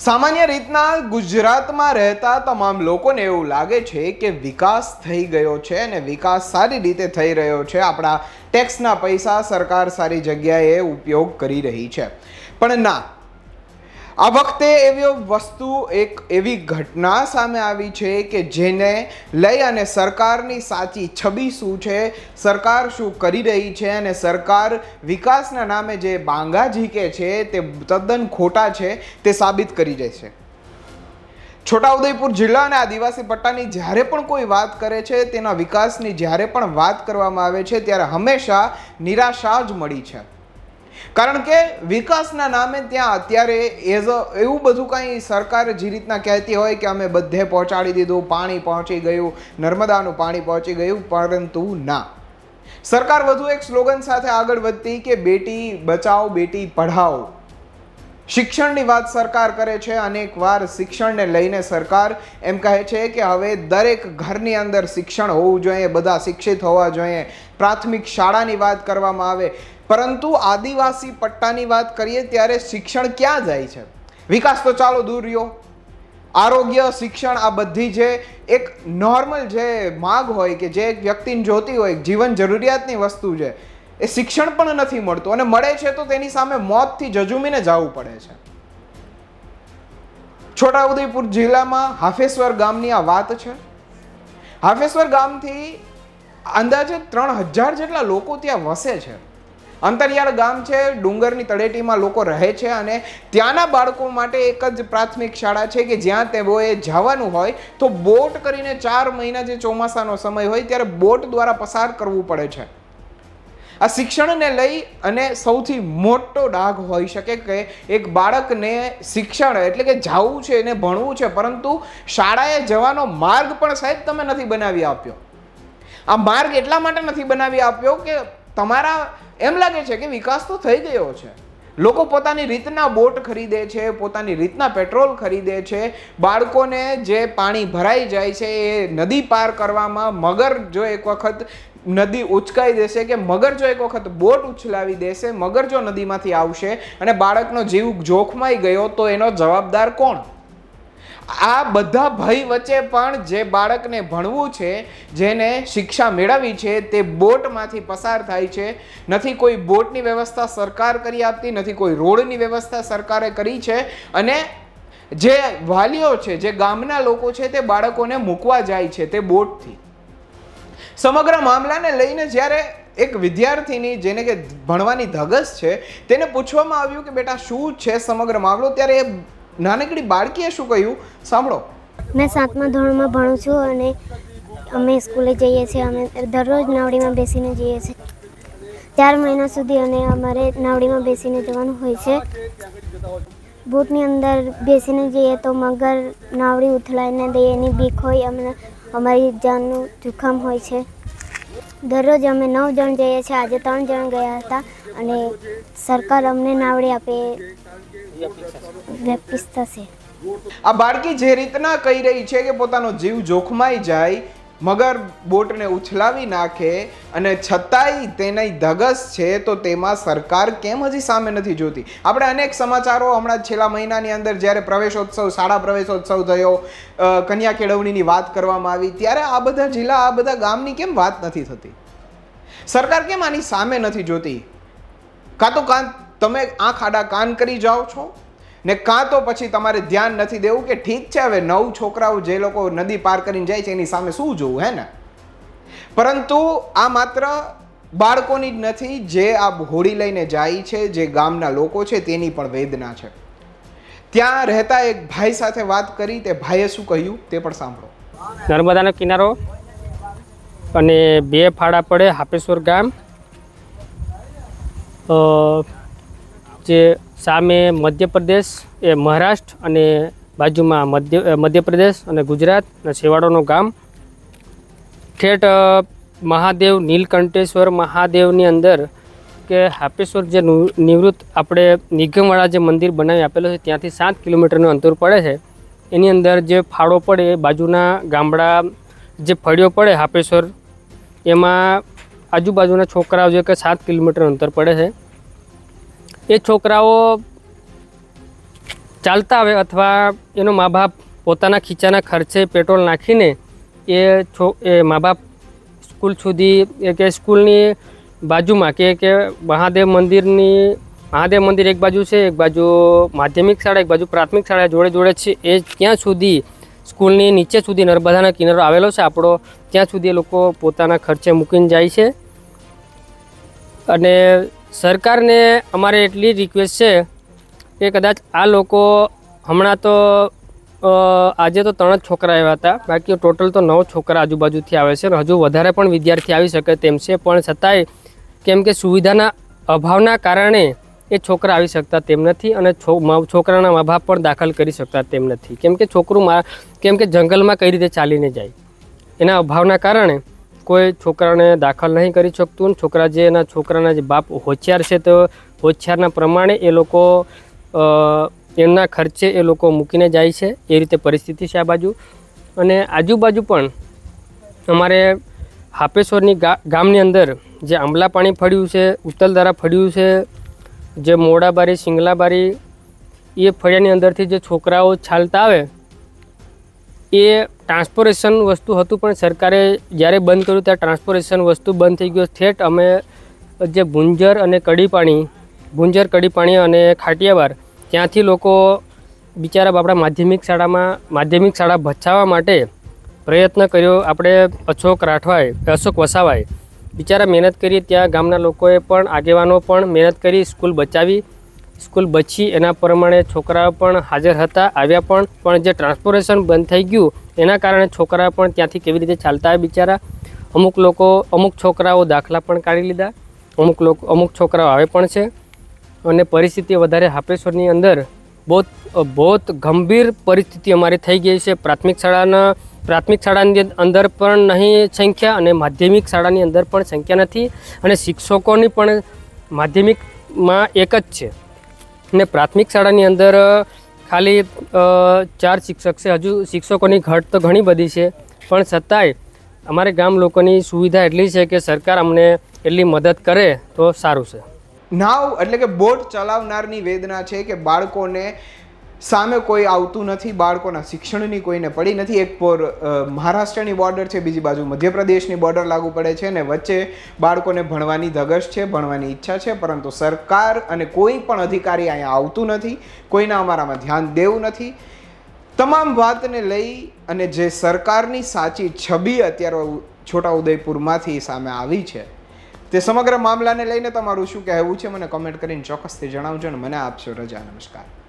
સામાન્ય રીતના ગુજરાતમાં રહેતા તમામ લોકોને એવું લાગે છે કે વિકાસ થઈ ગયો છે અને વિકાસ સારી રીતે થઈ રહ્યો છે, આપણા ટેક્સના પૈસા સરકાર સારી જગ્યાએ ઉપયોગ કરી રહી છે। પણ ના, આ વખતે એક એવી ઘટના સામે આવી છે કે જેને લઈ અને સરકારની સાચી છબી શું છે, સરકાર શું કરી રહી છે અને સરકાર વિકાસના નામે જે બાંગા ઝીકે છે તે તદ્દન ખોટા છે તે સાબિત કરી દેશે। છોટાઉદેપુર જિલ્લા અને આદિવાસી પટ્ટાની જ્યારે પણ કોઈ વાત કરે છે, તેના વિકાસની જ્યારે પણ વાત કરવામાં આવે છે ત્યારે હંમેશા નિરાશા જ મળી છે। કારણ કે વિકાસના નામે ત્યાં અત્યારે એવું બધું કંઈ સરકાર જે રીતના કહેતી હોય કે અમે બધે પહોંચાડી દીધું, પાણી પહોંચી ગયું, નર્મદાનું પાણી પહોંચી ગયું, પરંતુ ના, સરકાર વધુ એક સ્લોગન સાથે આગળ વધતી કે બેટી બચાવો બેટી પઢાઓ। શિક્ષણની વાત સરકાર કરે છે, અનેક વાર શિક્ષણને લઈને સરકાર એમ કહે છે કે હવે દરેક ઘરની અંદર શિક્ષણ હોવું જોઈએ, બધા શિક્ષિત હોવા જોઈએ, પ્રાથમિક શાળાની વાત કરવામાં આવે, પરંતુ આદિવાસી પટ્ટાની વાત કરીએ ત્યારે શિક્ષણ ક્યાં જાય છે? વિકાસ તો ચાલો દૂર રહ્યો, આરોગ્ય, શિક્ષણ આ બધી જે એક નોર્મલ જે માગ હોય કે જે એક વ્યક્તિને જોતી હોય, જીવન જરૂરિયાતની વસ્તુ છે, એ શિક્ષણ પણ નથી મળતું અને મળે છે તો તેની સામે મોતથી જજુમીને જવું પડે છે। છોટાઉદેપુર જિલ્લામાં હાફેશ્વર ગામની આ વાત છે। હાફેશ્વર ગામથી અંદાજે 3000 જેટલા લોકો ત્યાં વસે છે। અંતરિયાળ ગામ છે, ડુંગરની તળેટીમાં લોકો રહે છે અને ત્યાંના બાળકો માટે એક જ પ્રાથમિક શાળા છે કે જ્યાં તેઓએ જવાનું હોય તો બોટ કરીને 4 મહિના જે ચોમાસાનો સમય હોય ત્યારે બોટ દ્વારા પસાર કરવું પડે છે। આ શિક્ષણને લઈ અને સૌથી મોટો ડાઘ હોઈ શકે કે એક બાળકને શિક્ષણ એટલે કે જવું છે એને ભણવું છે, પરંતુ શાળાએ જવાનો માર્ગ પણ સાહેબ તમે નથી બનાવી આપ્યો। આ માર્ગ એટલા માટે નથી બનાવી આપ્યો કે તમારા એમ લાગે છે કે વિકાસ તો થઈ ગયો છે, લોકો પોતાની રીતના બોટ ખરીદે છે, પોતાની રીતના પેટ્રોલ ખરીદે છે, બાળકોને જે પાણી ભરાઈ જાય છે એ નદી પાર કરવામાં મગર જો એક વખત નદી ઉચકાઈ દેશે કે મગર જો એક વખત બોટ ઉછલાવી દેશે, મગર જો નદીમાંથી આવશે અને બાળકનો જીવ જોખમાઈ ગયો તો એનો જવાબદાર કોણ? આ બધા ભય વચ્ચે પણ જે બાળકને ભણવું છે, જેને શિક્ષા મેળવવી છે, તે બોટમાંથી પસાર થાય છે। નથી કોઈ બોટની વ્યવસ્થા સરકાર કરી આપતી, નથી કોઈ રોડની વ્યવસ્થા સરકારે કરી છે અને જે વાલીઓ છે, જે ગામના લોકો છે, તે બાળકોને મૂકવા જાય છે તે બોટથી। સમગ્ર મામલાને લઈને જ્યારે એક વિદ્યાર્થીની જેને કે ભણવાની ધગસ છે તેને પૂછવામાં આવ્યું કે બેટા શું છે સમગ્ર મામલો, ત્યારે એ નાનકડી બાળકીએ શું કહ્યું સાંભળો। मैं 7મા ધોરણમાં ભણું છું અને અમે સ્કૂલે જઈએ છીએ। અમે દરરોજ નાવડીમાં બેસીને જઈએ છીએ 4 મહિના સુધી અને અમારે નાવડીમાં બેસીને જવાનું હોય છે। બોટની અંદર બેસીને જઈએ તો મગર નાવડી ઉથલાઈને દે એની બીક હોય, અમને અમારી જાનનું જોખમ હોય છે। દરરોજ અમે 9 જણ જઈએ છીએ, આજે 3 જણ ગયા હતા અને સરકાર અમને નાવડી આપે અપેક્ષા છે। આ બાળકી જે રીતના કહી રહી છે કે પોતાનો જીવ જોખમાઈ જાય, મગર બોટને ઉછલાવી નાખે અને છતાંય તેની ધગસ છે, તો તેમાં સરકાર કેમ હજી સામે નથી જોતી? આપણે અનેક સમાચારો હમણાં છેલ્લા મહિનાની અંદર જ્યારે પ્રવેશોત્સવ, શાળા પ્રવેશોત્સવ થયો, કન્યા કેળવણીની વાત કરવામાં આવી, ત્યારે આ બધા જિલ્લા, આ બધા ગામની કેમ વાત નથી થતી? સરકાર કેમ આની સામે નથી જોતી? કાં તો તમે આંખ આડા કાન કરી જાઓ છો ને કાં તો પછી તમારે ધ્યાન નથી દેવું કે ઠીક છે હવે 9 છોકરાઓ જે લોકો નદી પાર કરીને જાય છે એની સામે શું જોવું, હે ને? પરંતુ આ માત્ર બાળકોની જ નથી, જે આ હોડી લઈને જાય છે, જે ગામના લોકો છે તેની પણ વેદના છે। ત્યાં રહેતા એક ભાઈ સાથે વાત કરી, તે ભાઈએ શું કહ્યું તે પણ સાંભળો। નર્મદાનો કિનારો અને 2 ફાળા પડે હાફેશ્વર ગામ, જે સામે મધ્યપ્રદેશ એ મહારાષ્ટ્ર અને બાજુમાં મધ્યપ્રદેશ અને ગુજરાત અને છેવાડાનું ગામ। ઠેઠ મહાદેવ નીલકંઠેશ્વર મહાદેવની અંદર કે હાફેશ્વર જે નિવૃત્ત આપણે નિગમવાળા જે મંદિર બનાવી આપેલું છે ત્યાંથી 7 કિલોમીટરનું અંતર પડે છે। એની અંદર જે ફાળો પડે એ બાજુના ગામડા જે ફળીઓ પડે હાફેશ્વર, એમાં આજુબાજુના છોકરાઓ જે કે 7 કિલોમીટર અંતર પડે છે, એ છોકરાઓ ચાલતા આવે અથવા એનો મા બાપ પોતાના ખીચાના ખર્ચે પેટ્રોલ નાખીને એ મા બાપ સ્કૂલ સુધી કે સ્કૂલની બાજુમાં કે મહાદેવ મંદિર એક બાજુ છે, એક બાજુ માધ્યમિક શાળા, એક બાજુ પ્રાથમિક શાળા જોડે છે, એ ત્યાં સુધી સ્કૂલની નીચે સુધી નર્મદાના કિનારો આવેલો છે આપણો, ત્યાં સુધી એ લોકો પોતાના ખર્ચે મૂકીને જાય છે. અને સરકારને અમારે એટલી રિક્વેસ્ટ છે કે કદાચ આ લોકો હમણાં તો આજે તો 3 જ છોકરા આવ્યા હતા, બાકી ટોટલ તો 9 છોકરા આજુબાજુથી આવે છે, અને હજુ વધારે પણ વિદ્યાર્થી આવી શકે તેમ છે, પણ છતાંય કેમ કે સુવિધાના અભાવના કારણે એ છોકરા આવી શકતા તેમ નથી, અને છોકરાના મા બાપ પણ દાખલ કરી શકતા તેમ નથી, કેમ કે જંગલમાં કઈ રીતે ચાલીને જાય, એના અભાવના કારણે કોઈ છોકરાને દાખલ નહીં કરી શકતું. છોકરાના જે બાપ હોશિયાર છે તો હોશિયારના પ્રમાણે એ લોકો એમના ખર્ચે એ લોકો મૂકીને જાય છે. એ રીતે પરિસ્થિતિ છે આ બાજુ. અને આજુબાજુ પણ અમારે હાપેશ્વરની ગામની અંદર જે આંબલા પાણી ફળ્યું છે, ઉત્તલધારા ફળ્યું છે, જે મોડાબારી, સિંગલાબારી, એ ફળિયાની અંદરથી જે છોકરાઓ ચાલતા આવે એ ટ્રાન્સપોર્ટેશન વસ્તુ હતું, પણ સરકારે જ્યારે બંધ કર્યું ત્યારે ટ્રાન્સપોર્ટેશન વસ્તુ બંધ થઈ ગયો. ઠેઠ અમે જે ભુંજર, કડીપાણી અને ખાટિયાવાર, ત્યાંથી લોકો બિચારા આપણા માધ્યમિક શાળા બચાવવા માટે પ્રયત્ન કર્યો. આપણે અશોક વસાવાએ બિચારા મહેનત કરી, ત્યાં ગામના લોકોએ પણ, આગેવાનો પણ મહેનત કરી, સ્કૂલ બચી. એના પ્રમાણે છોકરાઓ પણ હાજર હતા, આવ્યા પણ જે ટ્રાન્સપોર્ટેશન બંધ થઈ ગયું એના કારણે છોકરાઓ પણ ત્યાંથી કેવી રીતે ચાલતા આવે બિચારા. અમુક છોકરાઓ દાખલા પણ કાઢી લીધા, અમુક છોકરાઓ આવે પણ છે. અને પરિસ્થિતિ વધારે હાપેશ્વરની અંદર બહુ ગંભીર પરિસ્થિતિ અમારી થઈ ગઈ છે. પ્રાથમિક શાળાની અંદર પણ નહીં સંખ્યા, અને માધ્યમિક શાળાની અંદર પણ સંખ્યા નથી, અને શિક્ષકોની પણ માધ્યમિકમાં એક જ છે, અને પ્રાથમિક શાળાની અંદર ખાલી 4 શિક્ષક છે. હજુ શિક્ષકોની ઘટ તો ઘણી બધી છે, પણ છતાંય અમારે ગામ લોકોની સુવિધા એટલી છે કે સરકાર અમને એટલી મદદ કરે તો સારું છે. નાવ એટલે કે બોટ ચલાવનારની વેદના છે કે બાળકોને સામે કોઈ આવતું નથી, બાળકોના શિક્ષણની કોઈને પડી નથી. એક મહારાષ્ટ્રની બોર્ડર છે, બીજી બાજુ મધ્યપ્રદેશની બોર્ડર લાગુ પડે છે, અને વચ્ચે બાળકોને ભણવાની ધગશ છે, ભણવાની ઈચ્છા છે, પરંતુ સરકાર અને કોઈ પણ અધિકારી અહીંયા આવતું નથી, કોઈના અમારામાં ધ્યાન દેવું નથી. તમામ વાતને લઈ અને જે સરકારની સાચી છબી અત્યારે છોટાઉદેપુરમાંથી સામે આવી છે, તે સમગ્ર મામલાને લઈને તમારું શું કહેવું છે મને કમેન્ટ કરીને ચોક્કસથી જણાવજો, અને મને આપશો રજા. નમસ્કાર.